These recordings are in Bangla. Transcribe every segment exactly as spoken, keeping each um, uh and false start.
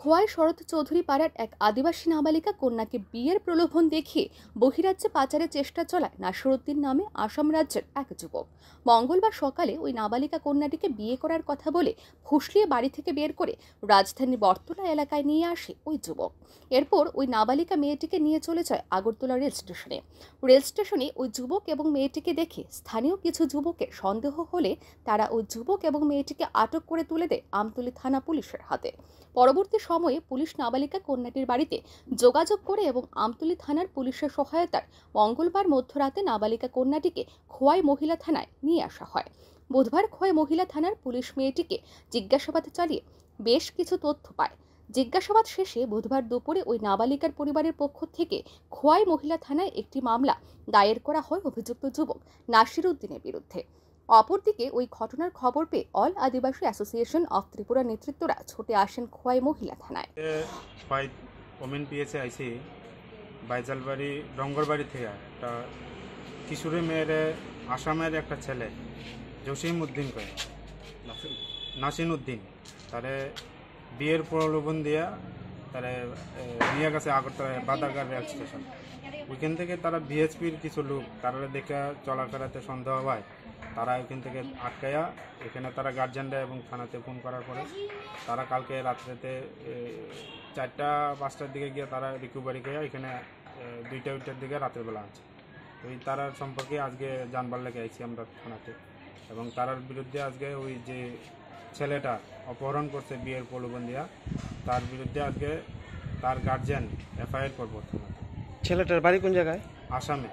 খোয়াই শরৎ চৌধুরী পাড়ার এক আদিবাসী নাবালিকা কন্যাকে বিয়ের প্রলোভন দেখিয়ে বহিরাজ্যে পাচারের চেষ্টা চলায় নাসিরউদ্দিন নামে আসাম রাজ্যের এক যুবক। মঙ্গলবার সকালে ওই নাবালিকা কন্যাটিকে বিয়ে করার কথা বলে ফুসলিয়ে বাড়ি থেকে বের করে রাজধানীর বটতলা এলাকায় নিয়ে আসে ওই যুবক। এরপর ওই নাবালিকা মেয়েটিকে নিয়ে চলে যায় আগরতলা রেল স্টেশনে। রেল স্টেশনে ওই যুবক এবং মেয়েটিকে দেখে স্থানীয় কিছু যুবকের সন্দেহ হলে তারা ওই যুবক এবং মেয়েটিকে আটক করে তুলে দেয় আমতলী থানা পুলিশের হাতে। পরবর্তী সময়ে পুলিশ নাবালিকা কন্যাটির বাড়িতে যোগাযোগ করে এবং আমতলী থানার পুলিশের সহায়তায় মঙ্গলবার মধ্যরাতে নাবালিকা কন্যাটিকে খোয়াই মহিলা থানায় নিয়ে আসা হয়। বুধবার খোয়াই মহিলা থানার পুলিশ মেয়েটিকে জিজ্ঞাসাবাদ চালিয়ে বেশ কিছু তথ্য পায়। জিজ্ঞাসাবাদ শেষে বুধবার দুপুরে ওই নাবালিকার পরিবারের পক্ষ থেকে খোয়াই মহিলা থানায় একটি মামলা দায়ের করা হয় অভিযুক্ত যুবক নাসিরউদ্দিনের বিরুদ্ধে। অপরদিকে ওই ঘটনার খবর পেয়ে all Adivasi association of Tripura নেতৃত্বরা ছুটে আসেন খোয়াই মহিলা থানায়। ওমেন পিএসএ আইসি বাইজালবাড়ি ডঙ্গরবাড়ি থেকে একটা কিশোরী মেয়ের আসামের একটা ছেলে জসিম উদ্দিন করে নাসিন উদ্দিন তারে বিয়ের প্রলোভন দিয়া তারা নিয়ে গেছে আগরতলা বাদারঘাট রেল স্টেশন। ওইখান থেকে তারা বিএসপির কিছু লোক তারা দেখে চলাফেরাতে সন্দেহ হয়, তারা ওইখান থেকে আটকাইয়া এখানে তারা গার্জিয়ানরা এবং থানাতে ফোন করার পরে তারা কালকে রাত্রেতে চারটা পাঁচটার দিকে গিয়ে তারা রিকভারি করে এখানে দুইটা উইটার দিকে রাতের বেলা আছে। ওই তারার সম্পর্কে আজকে জানবার লেগে আইছি আমরা থানাতে, এবং তারার বিরুদ্ধে আজকে ওই যে ছেলেটা অপহরণ করছে বিয়ের প্রলোভন দিয়া তার বিরুদ্ধে আজকে তার গার্জিয়ান এফআইআর করবো থানাতে। ছেলেটার বাড়ি কোন জায়গায়? আসামে।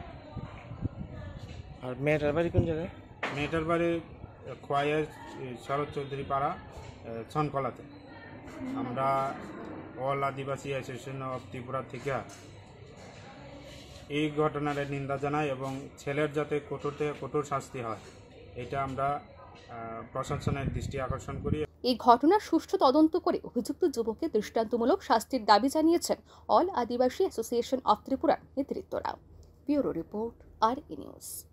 আর মেয়েটার বাড়ি কোন জায়গায়? মেয়েটার বাড়ি খোয়াইয়ের শরৎ চৌধুরী পাড়া ছনকলাতে। আমরা all Adivasi association of Tripura থেকে এই ঘটনার নিন্দা জানাই এবং ছেলের যাতে কঠোর থেকে কঠোর শাস্তি হয় এটা আমরা প্রশাসনের দৃষ্টি আকর্ষণ করি। এই ঘটনার সুষ্ঠু তদন্ত করে অভিযুক্ত যুবককে দৃষ্টান্তমূলক শাস্তির দাবি জানিয়েছেন অল আদিবাসী অ্যাসোসিয়েশন অফ ত্রিপুরার নেতৃত্বরা। ব্যুরো রিপোর্ট আর ই নিউজ।